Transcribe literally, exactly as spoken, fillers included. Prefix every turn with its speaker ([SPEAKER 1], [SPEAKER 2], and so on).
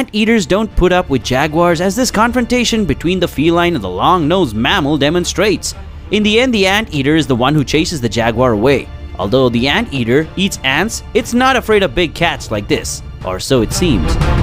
[SPEAKER 1] Anteaters don't put up with jaguars, as this confrontation between the feline and the long-nosed mammal demonstrates. In the end, the anteater is the one who chases the jaguar away. Although the anteater eats ants, it's not afraid of big cats like this, or so it seems.